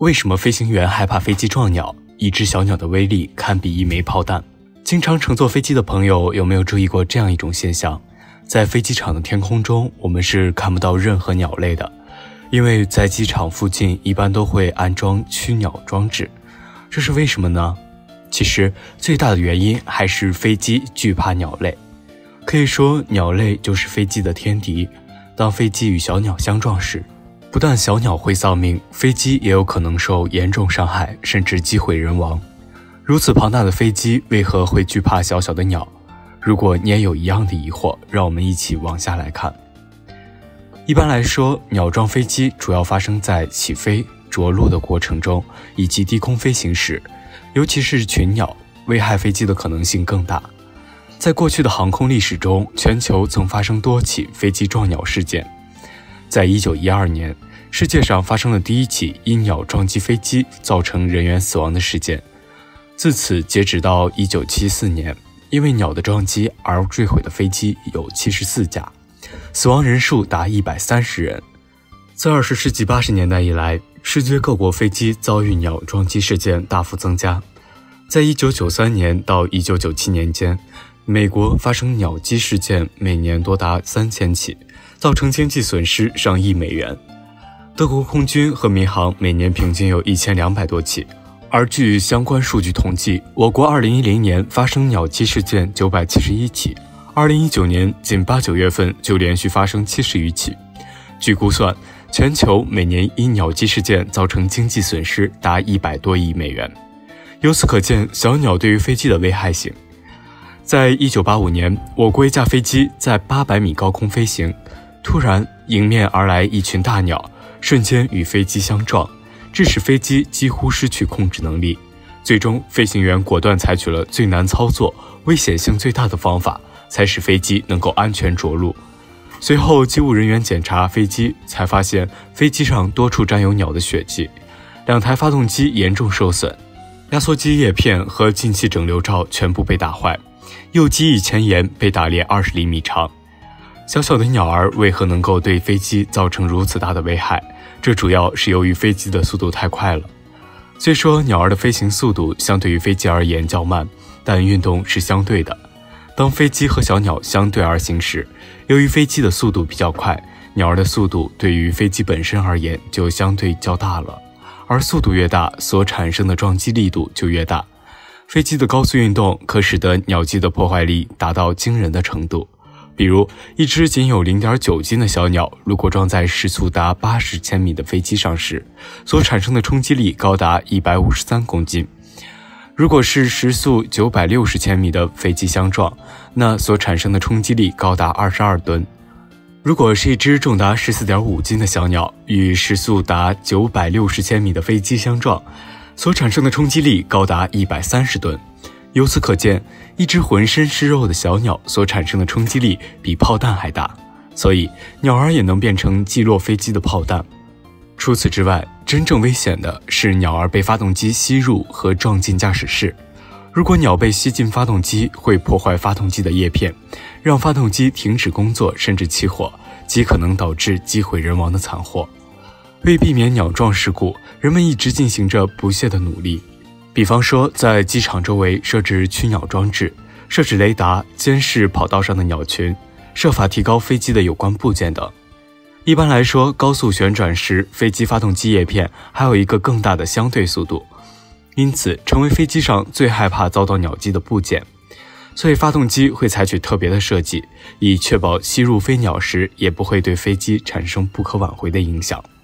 为什么飞行员害怕飞机撞鸟？一只小鸟的威力堪比一枚炮弹。经常乘坐飞机的朋友有没有注意过这样一种现象？在飞机场的天空中，我们是看不到任何鸟类的，因为在机场附近一般都会安装驱鸟装置。这是为什么呢？其实最大的原因还是飞机惧怕鸟类。可以说鸟类就是飞机的天敌。当飞机与小鸟相撞时，不但小鸟会丧命，飞机也有可能受严重伤害，甚至机毁人亡。如此庞大的飞机为何会惧怕小小的鸟？如果你也有一样的疑惑，让我们一起往下来看。一般来说，鸟撞飞机主要发生在起飞、着陆的过程中，以及低空飞行时，尤其是群鸟，危害飞机的可能性更大。在过去的航空历史中，全球曾发生多起飞机撞鸟事件。在1912年，世界上发生了第一起因鸟撞击飞机造成人员死亡的事件。自此截止到1974年，因为鸟的撞击而坠毁的飞机有74架，死亡人数达130人。自20世纪80年代以来，世界各国飞机遭遇鸟撞击事件大幅增加。在1993年到1997年间，美国发生鸟击事件每年多达3000起，造成经济损失上亿美元。德国空军和民航每年平均有1200多起。而据相关数据统计，我国2010年发生鸟击事件971起，2019年仅8、9月份就连续发生70余起。据估算，全球每年因鸟击事件造成经济损失达100多亿美元。由此可见，小鸟对于飞机的危害性。在1985年，我国一架飞机在800米高空飞行，突然迎面而来一群大鸟，瞬间与飞机相撞，致使飞机几乎失去控制能力。最终，飞行员果断采取了最难操作、危险性最大的方法，才使飞机能够安全着陆。随后，机务人员检查飞机，才发现飞机上多处沾有鸟的血迹，2台发动机严重受损，压缩机叶片和进气整流罩全部被打坏，右机翼前沿被打裂20厘米长。小小的鸟儿为何能够对飞机造成如此大的危害？这主要是由于飞机的速度太快了。虽说鸟儿的飞行速度相对于飞机而言较慢，但运动是相对的。当飞机和小鸟相对而行时，由于飞机的速度比较快，鸟儿的速度对于飞机本身而言就相对较大了，而速度越大，所产生的撞击力度就越大。飞机的高速运动可使得鸟击的破坏力达到惊人的程度。比如，一只仅有 0.9 斤的小鸟，如果撞在时速达80千米的飞机上时，所产生的冲击力高达153公斤。如果是时速960千米的飞机相撞，那所产生的冲击力高达22吨。如果是一只重达 14.5 斤的小鸟，与时速达960千米的飞机相撞，所产生的冲击力高达130吨。由此可见，一只浑身是肉的小鸟所产生的冲击力比炮弹还大，所以鸟儿也能变成击落飞机的炮弹。除此之外，真正危险的是鸟儿被发动机吸入和撞进驾驶室。如果鸟被吸进发动机，会破坏发动机的叶片，让发动机停止工作甚至起火，极可能导致机毁人亡的惨祸。为避免鸟撞事故，人们一直进行着不懈的努力。比方说，在机场周围设置驱鸟装置，设置雷达监视跑道上的鸟群，设法提高飞机的有关部件等。一般来说，高速旋转时，飞机发动机叶片还有一个更大的相对速度，因此成为飞机上最害怕遭到鸟击的部件。所以发动机会采取特别的设计，以确保吸入飞鸟时也不会对飞机产生不可挽回的影响。